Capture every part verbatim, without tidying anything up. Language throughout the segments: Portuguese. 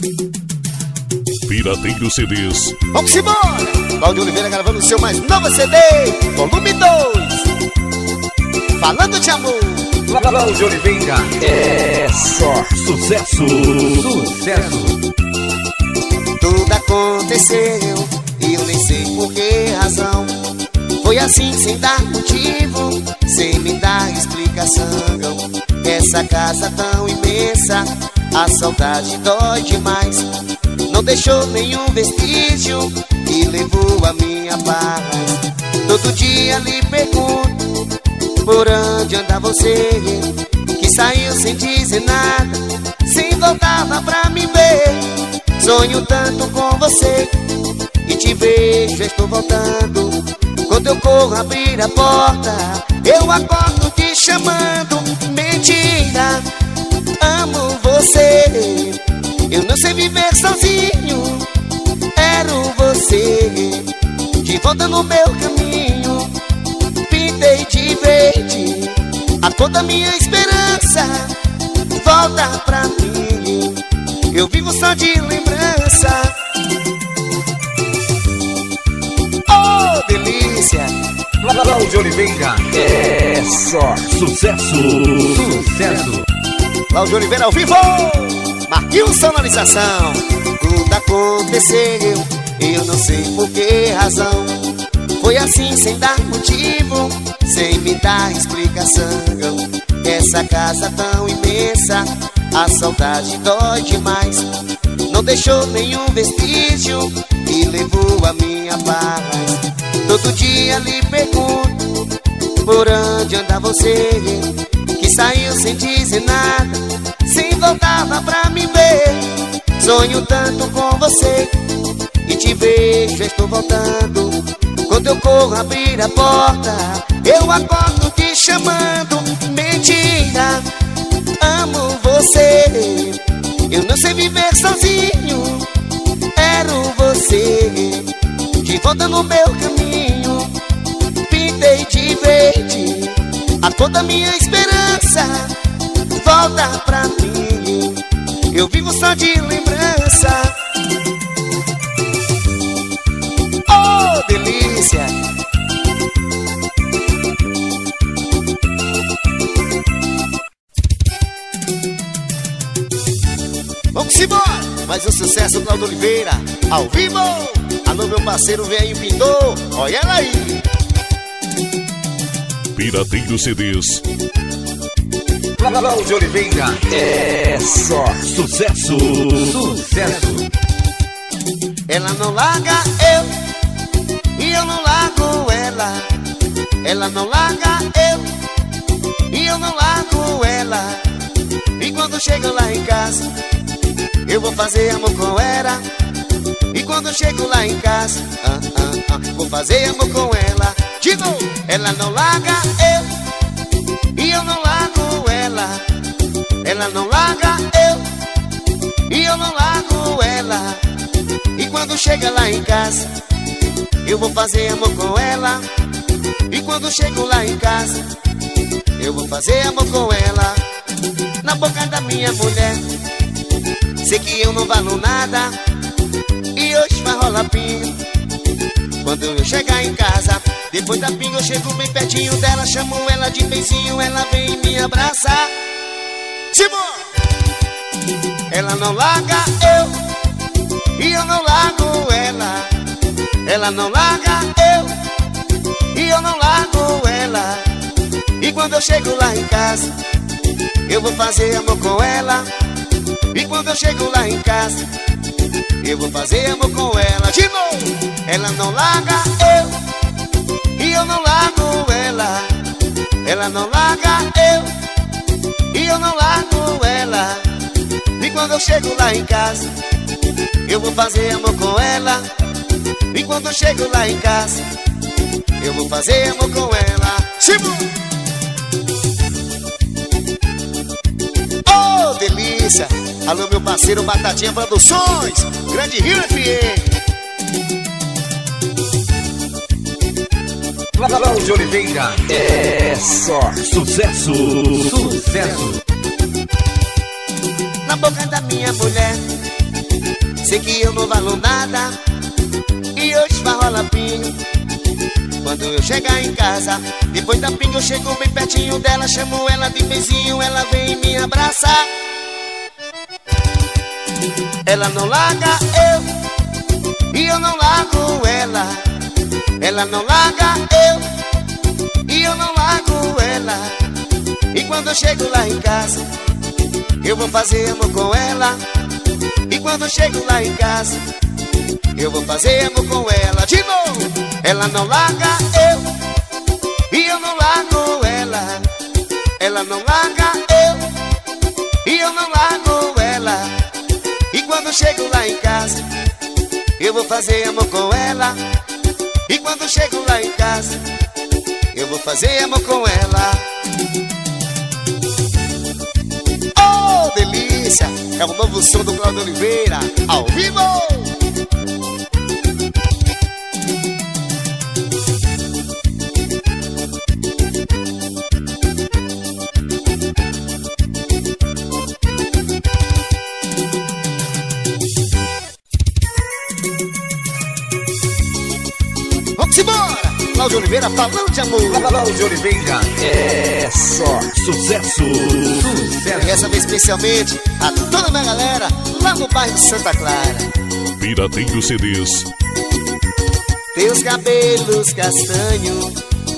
Pirateiro C Ds. Vamos embora! Cláudio Oliveira gravando o seu mais novo C D, volume dois. Falando de amor. Cláudio Oliveira é só sucesso. Sucesso. Tudo aconteceu e eu nem sei por que razão. Foi assim sem dar motivo, sem me dar explicação. Essa casa tão imensa, a saudade dói demais. Não deixou nenhum vestígio e levou a minha paz. Todo dia lhe pergunto por onde anda você, que saiu sem dizer nada, sem voltava pra me ver. Sonho tanto com você e te vejo, estou voltando. Quando eu corro abrir a porta, eu acordo te chamando. Mentira, amo você. Eu não sei viver sozinho. Quero você de volta no meu caminho. Pintei de verde a cor da minha esperança. Volta pra mim, eu vivo só de lembrança. Oh, delícia! Cláudio Oliveira é só sucesso. Sucesso. Cláudio Oliveira ao vivo. Marquinhos Sonorização. Tudo aconteceu e eu não sei por que razão. Foi assim sem dar motivo, sem me dar explicação. Essa casa tão imensa, a saudade dói demais. Não deixou nenhum vestígio e levou a minha paz. Todo dia lhe pergunto por onde anda você, que saiu sem dizer nada, sem voltava pra me ver. Sonho tanto com você e te vejo, estou voltando. Quando eu corro abrir a porta, eu acordo te chamando. Mentira, amo você. Eu não sei viver sozinho. Quero você de volta no meu caminho. Pintei de verde a cor da minha esperança. Volta pra mim, eu vivo só de lembrança. Oh, delícia! Vamos embora! Mais um sucesso, Cláudio Oliveira, ao vivo! Alô, meu parceiro velho pintor, olha ela aí! Pirateiro C Ds. Cláudio Oliveira é só sucesso. Sucesso. Ela não larga eu e eu não largo ela. Ela não larga eu e eu não largo ela. E quando chego lá em casa, eu vou fazer amor com ela. E quando chego lá em casa, ah, ah, ah, vou fazer amor com ela. De novo. Ela não larga eu e eu não largo ela. Ela não larga eu e eu não largo ela. E quando chega lá em casa, eu vou fazer amor com ela. E quando chego lá em casa, eu vou fazer amor com ela. Na boca da minha mulher, sei que eu não valo nada, e hoje vai rolar pinga. Quando eu chegar em casa, depois da pinga eu chego bem pertinho dela, chamo ela de beicinho, ela vem me abraçar. Simão! Ela não larga eu e eu não largo ela. Ela não larga eu e eu não largo ela. E quando eu chego lá em casa, eu vou fazer amor com ela. E quando eu chego lá em casa, eu vou fazer amor com ela. De novo! Ela não larga eu e eu não largo ela. Ela não larga eu e eu não largo ela. E quando eu chego lá em casa, eu vou fazer amor com ela. E quando eu chego lá em casa, eu vou fazer amor com ela. Simão! Oh, delícia! Alô, meu parceiro Batatinha Produções, Grande Rio F M. Cláudio Oliveira é só sucesso. Sucesso. Na boca da minha mulher, sei que eu não valo nada e hoje esfarrola pinho. Quando eu chegar em casa, depois da pinga eu chego bem pertinho dela, chamo ela de beijinho, ela vem me abraçar. Ela não larga eu e eu não largo ela. Ela não larga eu e eu não largo ela. E quando eu chego lá em casa, eu vou fazer amor com ela. E quando eu chego lá em casa, eu vou fazer amor com ela. De novo! Ela não larga eu e eu não largo ela. Ela não larga eu e eu não largo ela. E quando eu chego lá em casa, eu vou fazer amor com ela. E quando eu chego lá em casa, eu vou fazer amor com ela. Oh, delícia! É o novo som do Cláudio Oliveira, ao vivo! Vamos embora! Cláudio Oliveira falando de amor. Cláudio Oliveira é só sucesso. Sucesso. E essa vez especialmente a toda a minha galera lá no bairro Santa Clara. Pirateiro C Ds. Teus cabelos castanhos,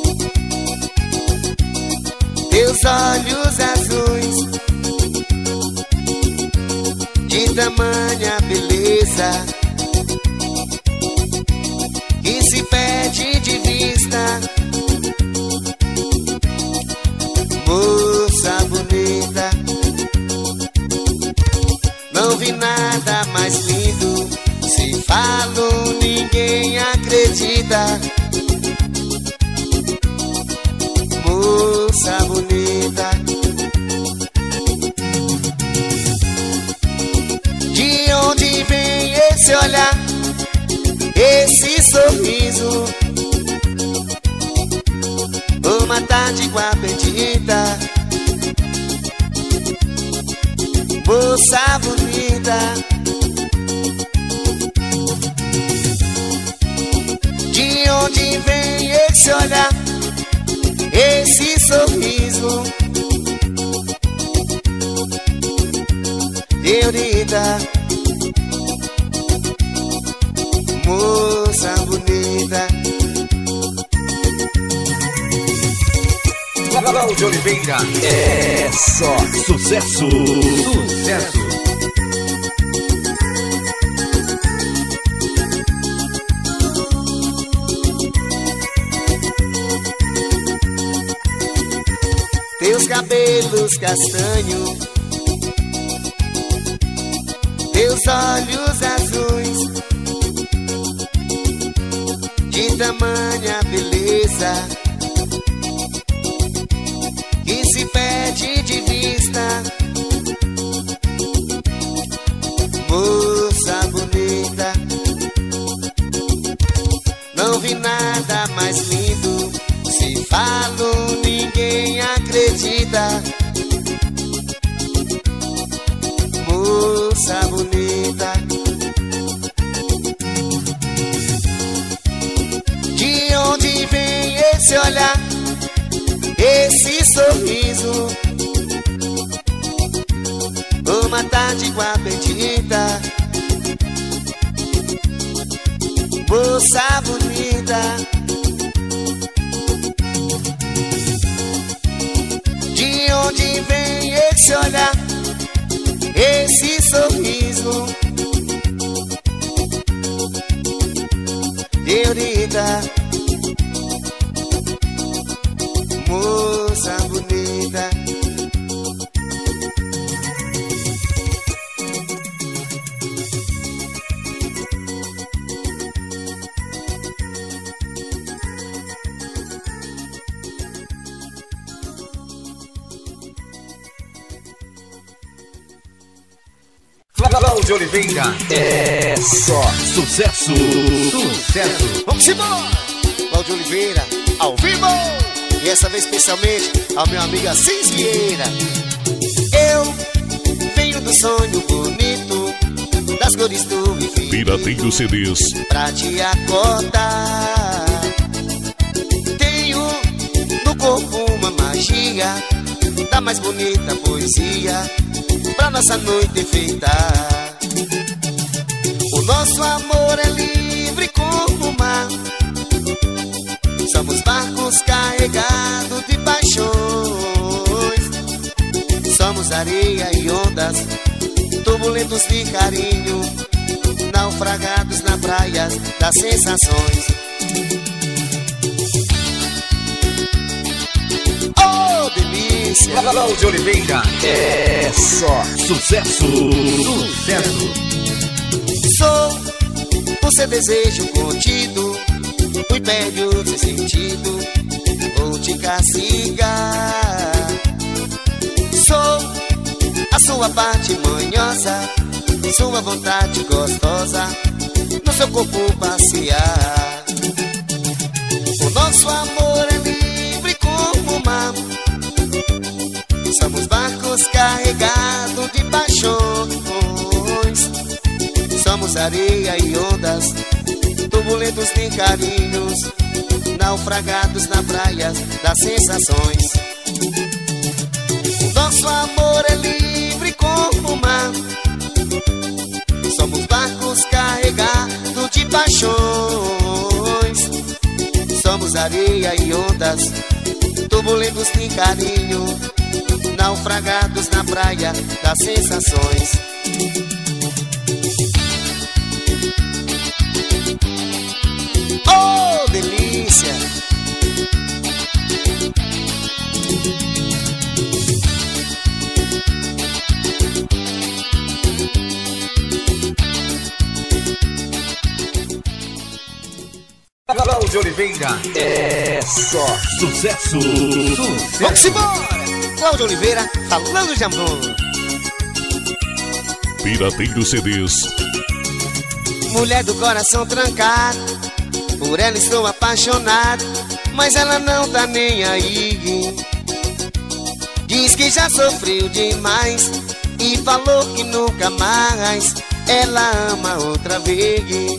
teus olhos azuis, de tamanha beleza que se perde de vista. Moça bonita, não vi nada mais lindo. Se falo, ninguém acredita. Moça bonita, de onde vem esse olhar, esse sorriso? Uma tarde com a bendita, moça bonita, de onde vem esse olhar, esse sorriso? Deurita, moça bonita. Cláudio Oliveira é só sucesso. Sucesso. Teus cabelos castanhos, teus olhos azuis, de tamanha beleza que se perde de vista. Moça bonita, não vi nada mais lindo. Se falo, ninguém acredita. Moça bonita, de onde vem esse olhar, esse sorriso? Uma tarde com a bendita, moça bonita, de onde vem esse olhar, esse sorriso? Deurita, moça bonita. Cláudio Oliveira é só sucesso. Sucesso. Vamos embora! Cláudio Oliveira, ao vivo! E essa vez especialmente ao meu amigo Assis Vieira. Eu venho do sonho bonito da das cores do infinito. Pirateiro C Ds. Pra te acordar, tenho no corpo uma magia da mais bonita poesia pra nossa noite enfeitar. O nosso amor é livre como o mar, somos barcos carregados de paixões. Somos areia e ondas, turbulentos de carinho, naufragados na praia das sensações. Oh, delícia! Cláudio Oliveira, é só sucesso. Sucesso. Sou o seu desejo contido, o império sem sentido, vou te castigar. Sou a sua parte manhosa, sua vontade gostosa, no seu corpo passear. O nosso amor é livre como o mar, somos barcos carregados de paixões. Somos areia e ondas, turbulentos de carinhos, naufragados na praia das sensações. O nosso amor é livre como o mar, somos barcos carregados de paixões. Somos areia e ondas, turbulentos de carinho, naufragados na praia das sensações. Oh, delícia! Cláudio Oliveira, é só sucesso. Sucesso. Vamos embora! Cláudio Oliveira falando de amor. Pirateiro C Ds. Mulher do coração trancado, por ela estou apaixonado, mas ela não tá nem aí. Diz que já sofreu demais e falou que nunca mais ela ama outra vez.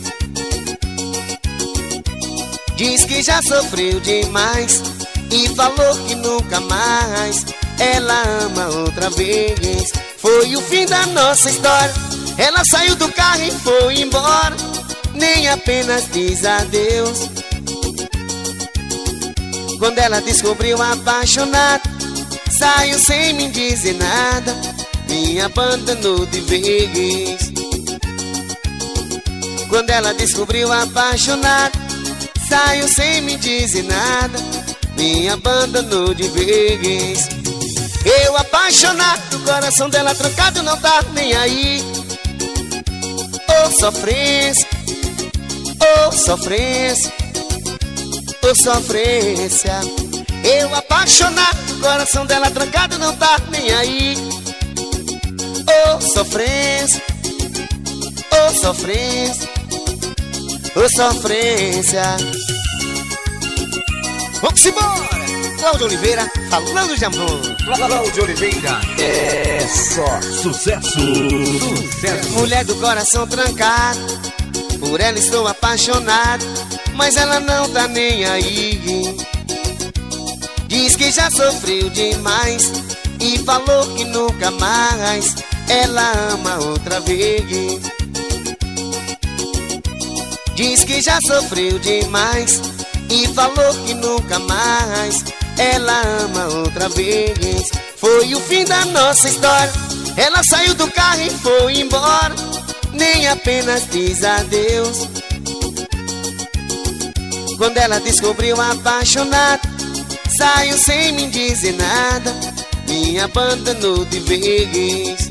Diz que já sofreu demais e falou que nunca mais ela ama outra vez. Foi o fim da nossa história, ela saiu do carro e foi embora, nem apenas diz adeus. Quando ela descobriu apaixonada, saiu sem me dizer nada, me abandonou de vez. Quando ela descobriu apaixonada, saiu sem me dizer nada, me abandonou de vez. Eu apaixonado, o coração dela trancado, não tá nem aí. Oh, sofrência, oh, sofrência, oh, sofrência. Eu apaixonado, o coração dela trancado, não tá nem aí. Oh, sofrência, oh, sofrência, oh, sofrência. Vamos embora! Cláudio Oliveira falando de amor. Cláudio Oliveira, é só sucesso. Sucesso. Mulher do coração trancado, por ela estou apaixonado, mas ela não tá nem aí. Diz que já sofreu demais e falou que nunca mais ela ama outra vez. Diz que já sofreu demais e falou que nunca mais ela ama outra vez. Foi o fim da nossa história, ela saiu do carro e foi embora, nem apenas diz adeus. Quando ela descobriu apaixonada, saiu sem me dizer nada, me abandonou de vez.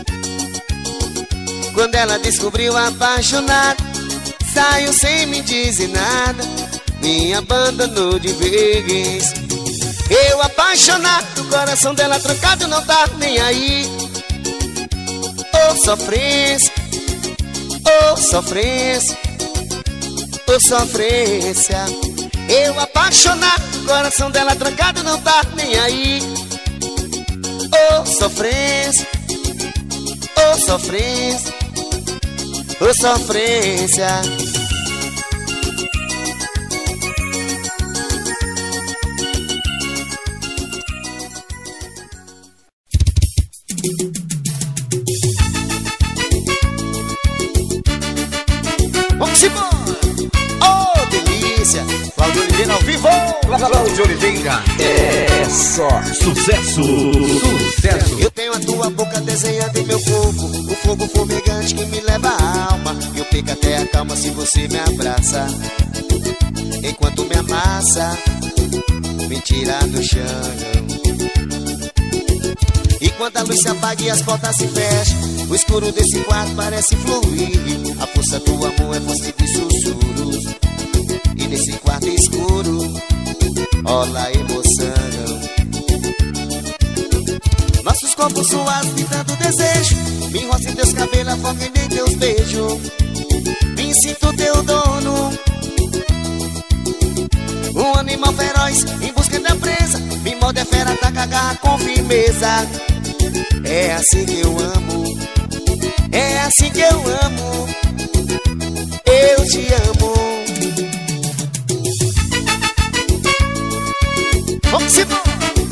Quando ela descobriu apaixonada, saiu sem me dizer nada, me abandonou de vez. Eu apaixonado, o coração dela trancado, não tá nem aí. Oh, sofrência, oh, sofrência, oh, sofrência. Eu apaixonado, o coração dela trancado, não tá nem aí. Oh, sofrência, oh, sofrência, ô sofrência. Vamos embora! Oh, delícia! Cláudio Oliveira ao vivo! Cláudio Oliveira é só sucesso! Sucesso! Eu tenho a tua boca desenhada em meu corpo, o fogo fumegante que me leva à alma. Eu fico até a calma se você me abraça, enquanto me amassa, me tira do chão. E quando a luz se apaga e as portas se fecham, o escuro desse quarto parece fluir. A força do amor é força de sussurros, e nesse quarto escuro rola a emoção. Nossos corpos suados de tanto desejo, me enrola em teus cabelos, afoga em teus beijos. Me sinto teu dono, um animal feroz em busca da presa. Me morde a fera, ataca a garra com firmeza. É assim que eu amo, é assim que eu amo, eu te amo. Vamos embora!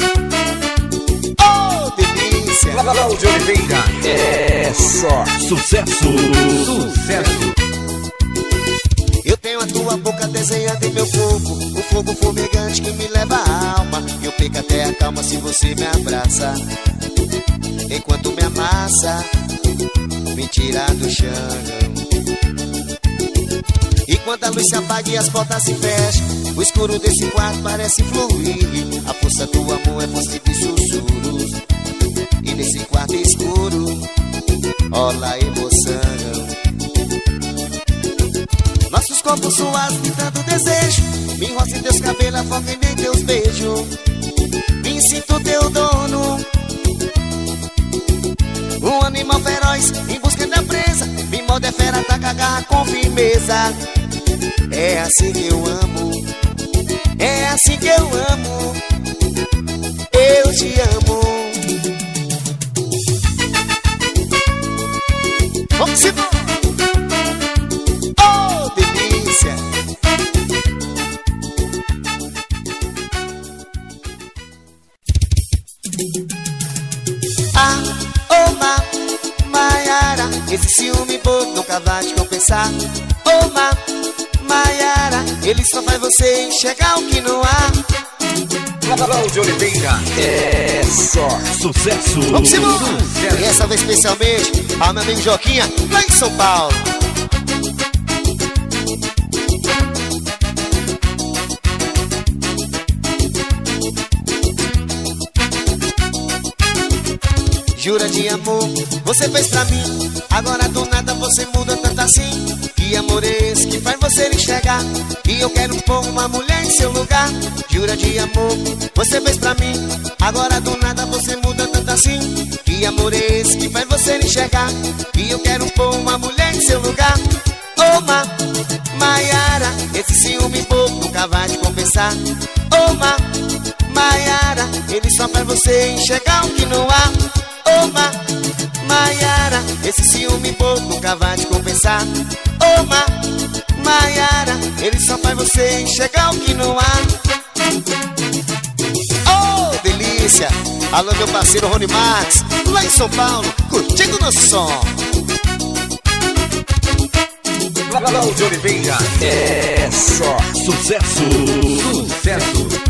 Oh, delícia! Cláudio Oliveira é só sucesso! Sucesso! Eu tenho a tua boca desenhada em meu corpo, o fogo fumegante que me leva à alma. Eu fico até a calma se você me abraça, enquanto me amassa, me tira do chão. E quando a luz se apaga e as portas se fecham, o escuro desse quarto parece fluir. A força do amor é força de sussurros, e nesse quarto escuro rola a emoção. Nossos corpos suados de tanto desejo, me enrola em teus cabelos, afoga em teus beijos. Me sinto teu dono, um animal feroz em busca da presa. Me morde a fera, ataca a garra com firmeza. É assim que eu amo, é assim que eu amo, eu te amo. Vamos embora! Oh, delícia! Ah, oh, ma, Maiara, esse ciúme bobo nunca vai te compensar. Oh, ma, Maiara, ele só faz você enxergar o que não há. Cláudio Oliveira é só sucesso! Vamos embora! E essa vez especialmente ao meu amigo Joquinha, lá em São Paulo. Jura de amor, você fez pra mim, agora do nada você muda tanto assim. Que amor é esse que faz você enxergar que eu quero pôr uma mulher em seu lugar? Jura de amor, você fez pra mim, agora do nada você muda tanto assim. Que amor é esse que faz você enxergar que eu quero pôr uma mulher em seu lugar? Oh, ma, Maiara, esse ciúme bobo nunca vai te compensar. Oh, ma, Maiara, ele só faz você enxergar o que não há. Oh, ma, Maiara, esse ciúme bobo nunca vai te compensar. Oh, ma, Maiara, ele só faz você enxergar o que não há. Oh, delícia! Alô, meu parceiro Rony Max, lá em São Paulo, curtindo nosso som. Cláudio Oliveira é só sucesso! Sucesso!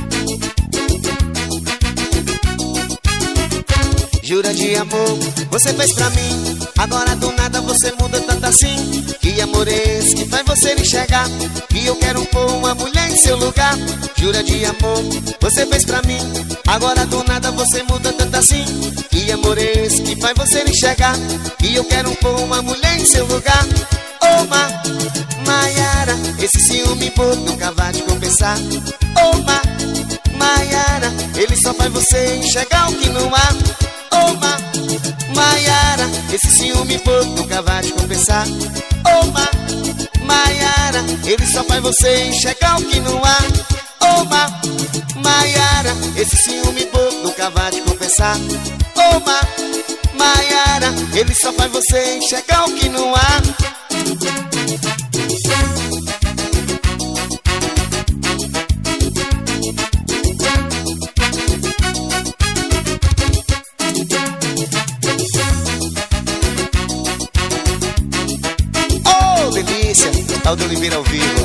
Jura de amor, você fez pra mim, agora do nada você muda tanto assim. Que amor é esse que faz você enxergar que eu quero pôr uma mulher em seu lugar? Jura de amor, você fez pra mim, agora do nada você muda tanto assim. Que amor é esse que faz você enxergar que eu quero pôr uma mulher em seu lugar? Oh, ma, Maiara, esse ciúme bobo nunca vai te compensar. Oh, ma, Maiara, ele só faz você enxergar o que não há. Oh, ma, Maiara, esse ciúme bobo nunca vai te compensar. Oh, ma, Maiara, ele só faz você enxergar o que não há. Oh, ma, Maiara, esse ciúme bobo nunca vai te compensar. Oh, ma, Maiara, ele só faz você enxergar o que não há. Cláudio Oliveira ao vivo.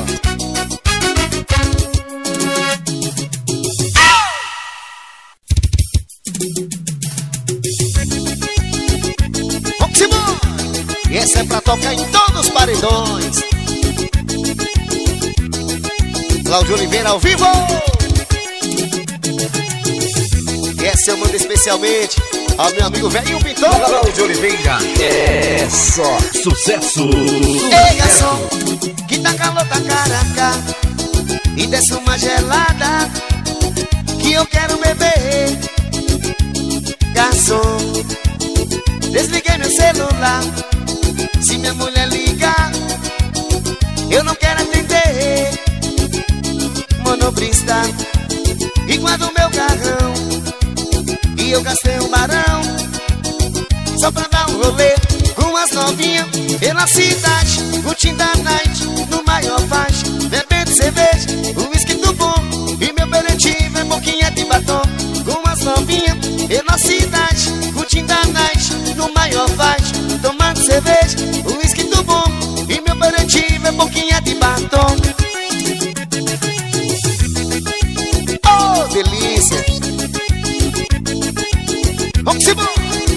Roximon! E essa é pra tocar em todos os paredões. Cláudio Oliveira ao vivo. E essa eu mando especialmente ao meu amigo velho Pintor. Cláudio Oliveira, é só sucesso. Ei, garçom, que tá calor, tá caraca, e desce uma gelada que eu quero beber. Garçom, desliguei meu celular. Se minha mulher ligar, eu não quero atender. Monobrista, igual do meu carrão, e eu gastei um barão só pra dar um rolê com as novinhas pela cidade, curtindo a night no maior faixa, bebendo cerveja, um whisky do bom, e meu aperitivo é boquinha de batom. Com as novinhas pela cidade, curtindo a night no maior faixa, tomando cerveja, um whisky do bom, e meu aperitivo é boquinha de batom. Oh, delícia! Roximon!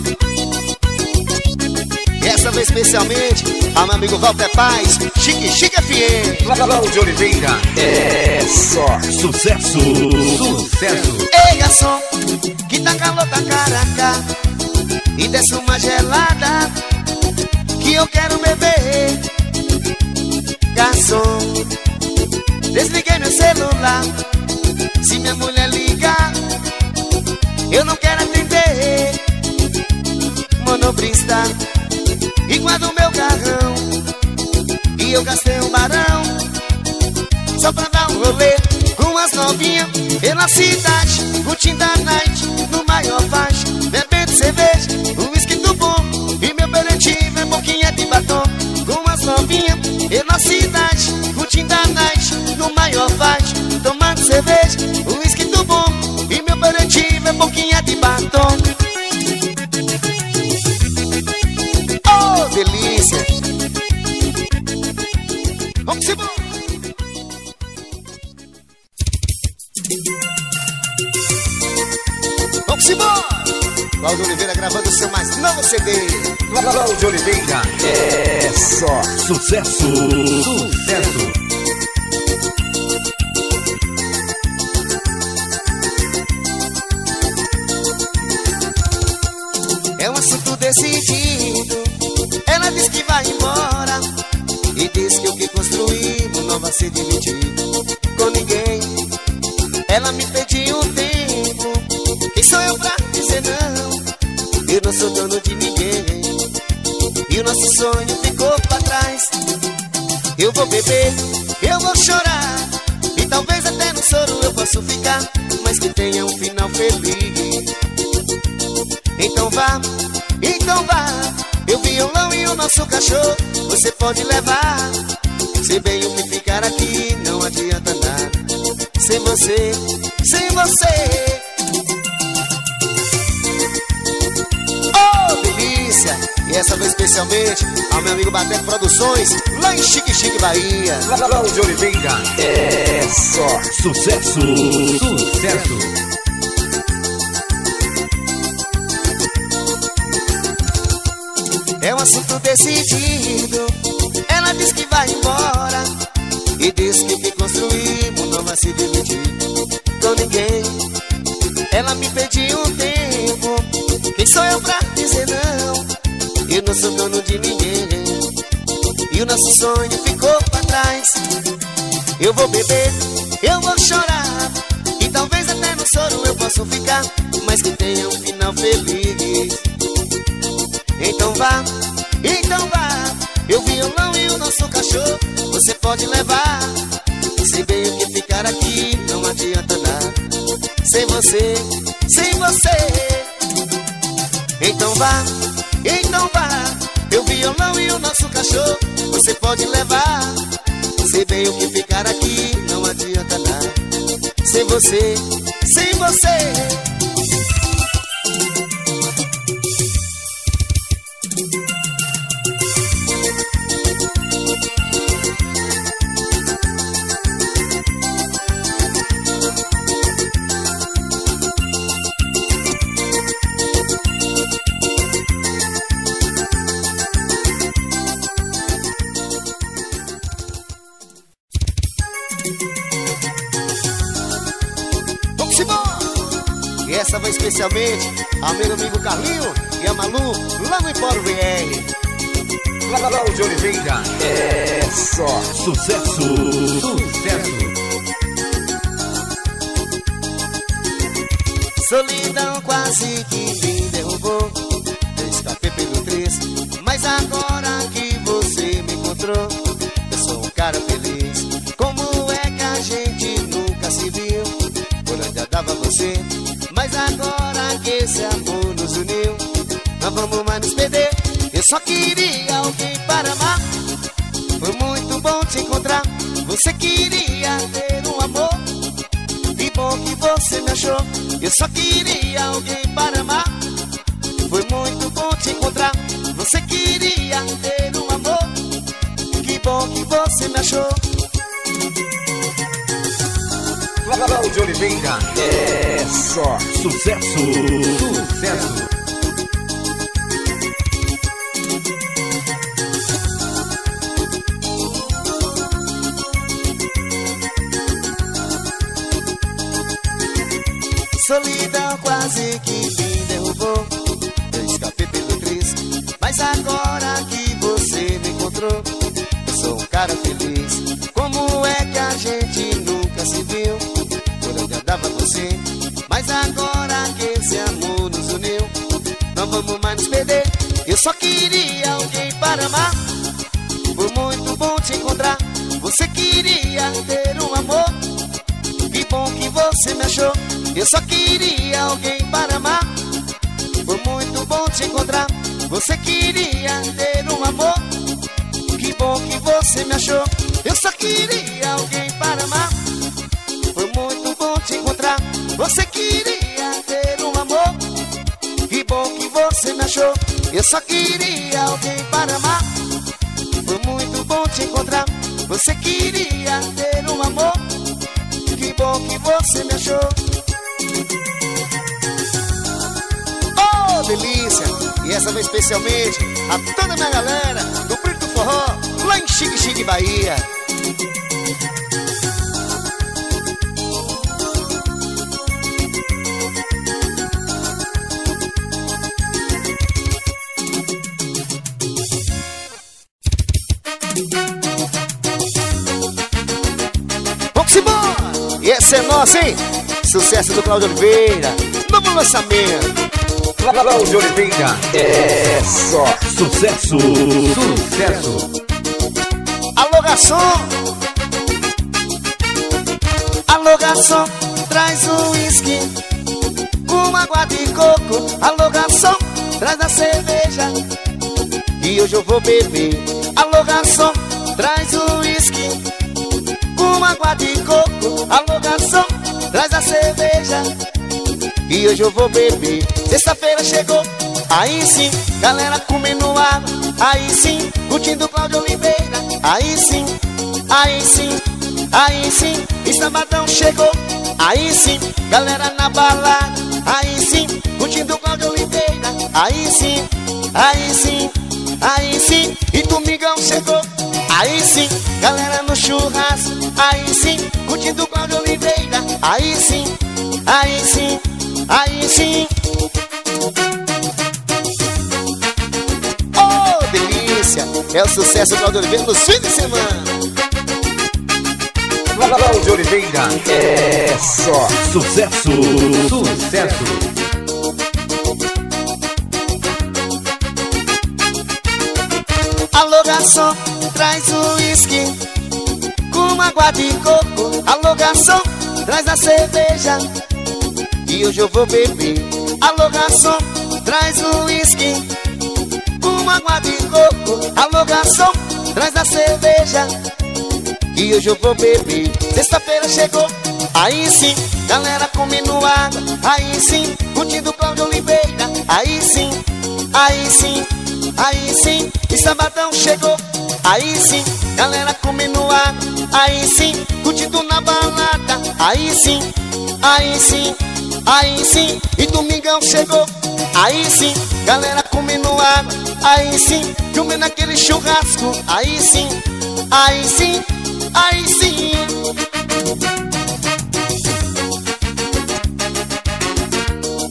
E essa vez especialmente ao meu amigo Walter Paz, Chique Chique F M. Cláudio Oliveira, é só sucesso. Sucesso. Ei, garçom, que tá calor, tá caraca, e desce uma gelada que eu quero beber. Garçom, desliguei meu celular. Se minha mulher ligar, eu não quero atender. Monobrista, igual do meu carrão, e eu gastei um barão só pra dar um rolê com as novinhas pela cidade, curtindo a night no maior faixa, bebendo cerveja, um whisky do bom, e meu aperitivo é boquinha de batom. Com as novinhas pela cidade, curtindo a night no maior faixa, tomando cerveja, um whisky do bom, e meu aperitivo é boquinha de batom. Oh, delícia! Roximon! Roximon! Cláudio Oliveira gravando o seu mais novo C D. Cláudio Oliveira, é só sucesso. Sucesso. É um assunto decidido. Ela diz que vai embora e diz que o que construímos não vai ser dividido com ninguém. Ela me pediu um tempo, quem sou eu pra dizer não? Eu não sou dono de ninguém, e o nosso sonho ficou pra trás. Eu vou beber, eu vou chorar, e talvez até no soro eu possa ficar, mas que tenha um final feliz. Então vá, então vá, eu violão e o nosso cachorro você pode levar. Se bem o que ficar aqui não adianta nada, sem você, sem você. Oh, delícia! E essa vez especialmente ao meu amigo Bateco Produções, lá em Chique Chique, Bahia. Cláudio Oliveira, é só sucesso. Sucesso. É um assunto decidido. Ela diz que vai embora e diz que o que construímos não vai se dividir com ninguém. Ela me pediu um tempo, quem sou eu pra dizer não? Eu não sou dono de ninguém, e o nosso sonho ficou pra trás. Eu vou beber, eu vou chorar, e talvez até no soro eu possa ficar, mas que tenha um final feliz. Então vá, então vá, eu violão e o nosso cachorro você pode levar. Se bem o que ficar aqui não adianta nada, sem você, sem você. Então vá, então vá, eu violão e o nosso cachorro você pode levar. Se bem o que ficar aqui não adianta nada, sem você, sem você. essa vai especialmente ao meu amigo Carlinho e a Malu, lá no Empório V R. Cláudio Oliveira, é só sucesso, sucesso. Solidão quase que me derrubou, eu escapei pelo três, mas agora que você me encontrou, eu sou um cara feliz. Como é que a gente nunca se viu? Por onde andava você? Mas agora que esse amor nos uniu, não vamos mais nos perder. Eu só queria alguém para amar, foi muito bom te encontrar. Você queria ter um amor, que bom que você me achou. Eu só queria alguém para amar, foi muito bom te encontrar. Você queria ter um amor, que bom que você me achou. Cláudio Oliveira, é só sucesso, sucesso. Solidão quase que me derrubou, eu escapei pelo triz, mas agora que você me encontrou, eu sou um cara feliz. Como é que a gente nunca se viu? Por onde andava você? Mas agora que esse amor nos uniu, não vamos mais nos perder. Eu só queria alguém para amar, foi muito bom te encontrar. Você queria ter um amor, que bom que você me achou. Eu só queria alguém para amar, foi muito bom te encontrar. Você queria ter um amor, que bom que você me achou. Eu só queria alguém para amar, foi muito bom te encontrar. Você queria ter um amor, que bom que você me achou. Eu só queria alguém para amar, foi muito bom te encontrar. Você queria ter um amor, que bom que você me achou. Oh, delícia! E essa vai especialmente a toda a minha galera do Brito Forró, lá em Chique Chique, Bahia. Vamos embora! E essa é nossa, hein? Sucesso do Cláudio Oliveira, novo lançamento. Cláudio Oliveira, é só sucesso, sucesso. Alô, garçom! Alô, garçom, traz o uísque com água de coco. Alô, garçom, traz a cerveja e hoje eu vou beber. Alô, garçom, traz o uísque com água de coco. Alô, garçom, traz a cerveja e hoje eu vou beber. Sexta-feira chegou, aí sim, galera comendo água. Aí sim, curtindo Cláudio Oliveira. Aí sim, aí sim, aí sim, e sabadão chegou. Aí sim, galera na balada. Aí sim, curtindo Cláudio Oliveira. Aí sim, aí sim, aí sim, e domingão chegou. Aí sim, galera no churrasco. Aí sim, curtindo Cláudio Oliveira. Aí sim, aí sim, aí sim. Oh, delícia! É o sucesso do Cláudio Oliveira nos fins de semana. Cláudio Oliveira, é só sucesso, sucesso. Alô, garçom, traz o uísque com água de coco. Alô, garçom, traz a cerveja e hoje eu vou beber. Alô, garçom, traz o uísque com água de coco. Alô, garçom, traz a cerveja e hoje eu vou beber. Sexta-feira chegou, aí sim, galera comendo água. Aí sim, curtindo Cláudio Oliveira. Aí sim, aí sim, aí sim, e sabadão chegou. Aí sim, galera comendo água. Aí sim, curtindo na balada. Aí sim, aí sim, aí sim, e domingão chegou. Aí sim, galera comendo água. Aí sim, comendo aquele churrasco. Aí sim, aí sim, aí sim.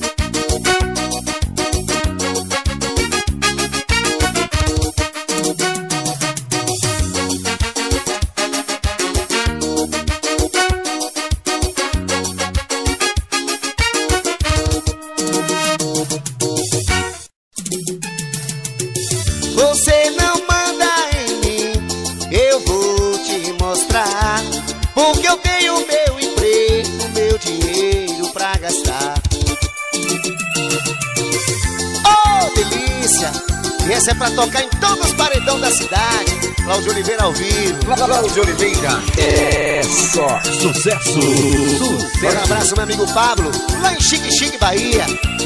E essa é pra tocar em todos os paredão da cidade. Cláudio Oliveira ao vivo. Cláudio Oliveira. É só sucesso. Sucesso. Um abraço, meu amigo Pablo, lá em Chique Chique, Bahia.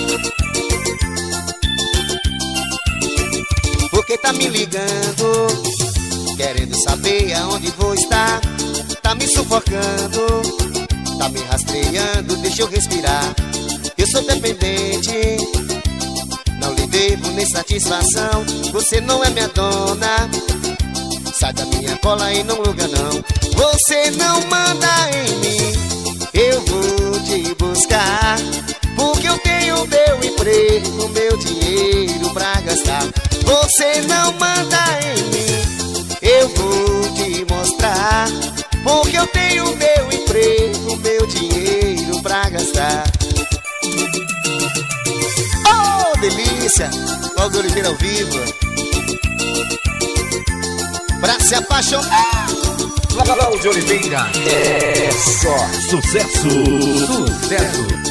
Porque tá me ligando, querendo saber aonde vou estar. Tá me sufocando, tá me rastreando, deixa eu respirar. Eu sou dependente, não lhe devo nem satisfação. Você não é minha dona, sai da minha cola e não luga não. Você não manda em mim, eu vou te buscar. Porque eu tenho meu emprego, meu dinheiro pra gastar. Você não manda em mim, eu vou te mostrar. Porque eu tenho meu emprego, meu dinheiro pra gastar. Oh, delícia! Cláudio Oliveira ao vivo. Pra se apaixonar. Cláudio Oliveira. É só sucesso. Sucesso.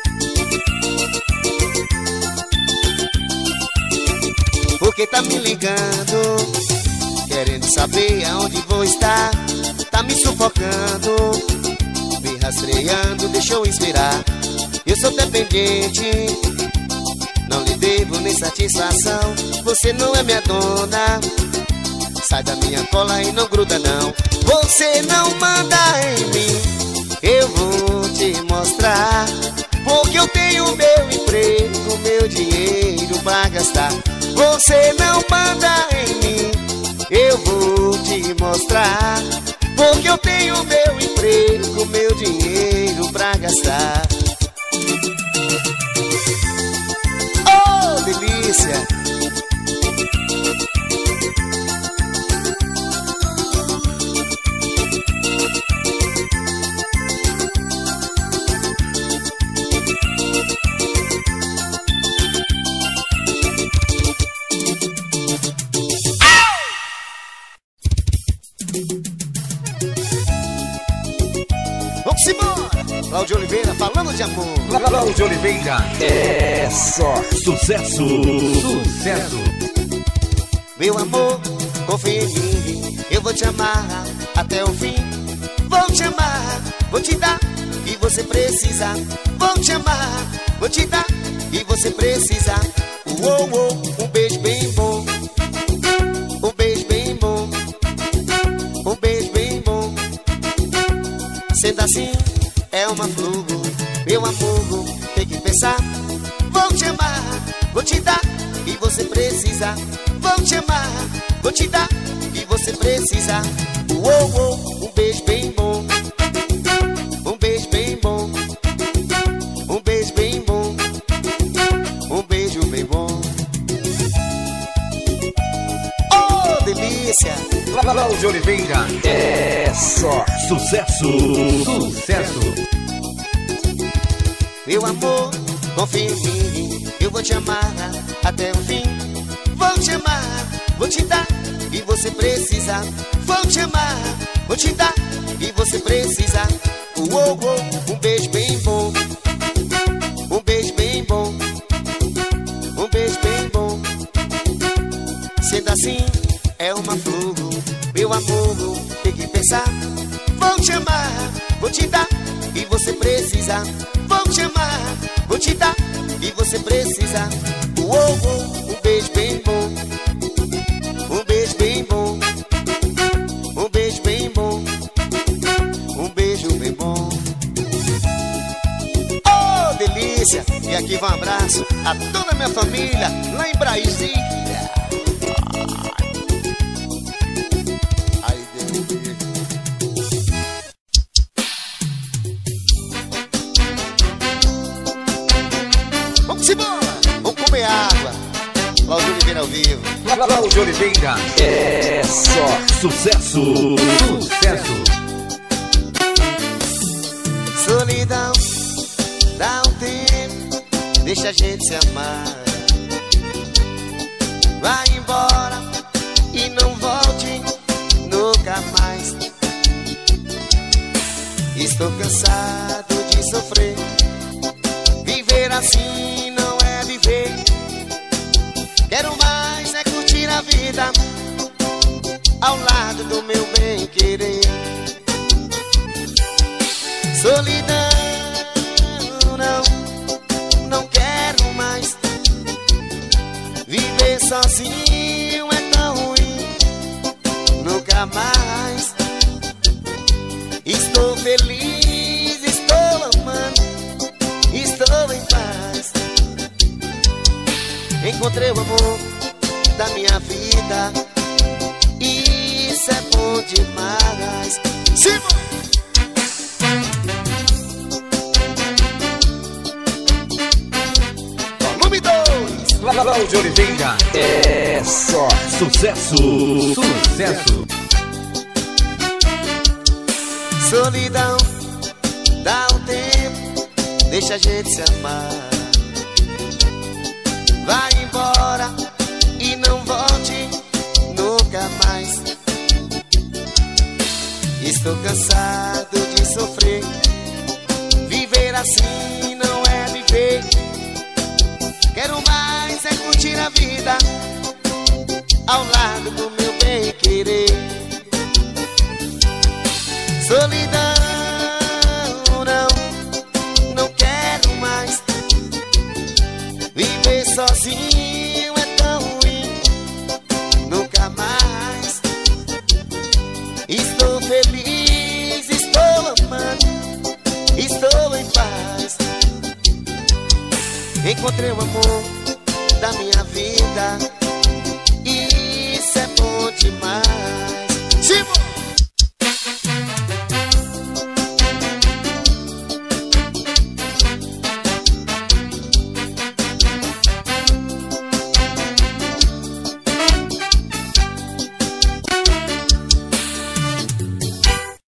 Porque tá me ligando, querendo saber aonde vou estar. Tá me sufocando, me rastreando, deixa eu inspirar. Eu sou dependente, não lhe devo nem satisfação. Você não é minha dona, sai da minha cola e não gruda não. Você não manda em mim, eu vou te mostrar. Porque eu tenho meu emprego, meu dinheiro pra gastar. Você não manda em mim, eu vou te mostrar. Porque eu tenho meu emprego, meu dinheiro pra gastar. Oh, delícia! Vamos embora! Cláudio Oliveira falando de amor. Cláudio Oliveira. É só sucesso. Sucesso. Meu amor, confia em mim, eu vou te amar até o fim. Vou te amar, vou te dar o que você precisa. Vou te amar, vou te dar o que você precisa. Uou, uou, um beijo bem bom, um beijo bem bom, um beijo bem bom. Sendo assim, é uma flor, meu amor, tem que pensar. Vou te amar, vou te dar o que você precisa. Vou te amar, vou te dar o que você precisa. Uou, uou, um beijo bem bom, um beijo bem bom, um beijo bem bom, um beijo bem bom. Oh, delícia! Cláudio Oliveira. É só sucesso. Sucesso. Meu amor, confia em mim, eu vou te amar até o fim. Vou te amar, vou te dar o que você precisa. Vou te amar, vou te dar o que você precisa. Uou, uou, um beijo bem bom, um beijo bem bom, um beijo bem bom. Sendo assim, é uma flor, meu amor, tem que pensar. Vou te amar, vou te dar o que você precisa. Vou te amar, vou te dar o que você precisa. Uou, uou, um beijo bem bom, um beijo bem bom, um beijo bem bom, um beijo bem bom. Oh, delícia! E aqui vai um abraço a toda a minha família lá em Brasília. Ai, delícia. Vamos embora! Vamos comer água. Cláudio Oliveira ao vivo. Cláudio Oliveira. É só sucesso. Sucesso. Solidão, dá um tempo, deixa a gente se amar. Vai embora e não volte nunca mais. Estou cansado de sofrer. Viver assim não é viver. Quero mais é a vida ao lado do meu bem-querer. Solidão, não, não quero mais. Viver sozinho é tão ruim, nunca mais. Estou feliz, estou amando, estou em paz. Encontrei o amor da minha vida, isso é bom demais. Sim! Volume dois. Cláudio Oliveira. É só sucesso. Sucesso. Solidão, dá um tempo, deixa a gente se amar. Vai embora e não volte nunca mais. Estou cansado de sofrer, viver assim não é viver. Quero mais é curtir a vida ao lado do meu bem-querer. Solidão, não, não quero mais. Viver sozinho é tão ruim, nunca mais. Estou feliz, estou amando, estou em paz. Encontrei o amor da minha vida, isso é bom demais.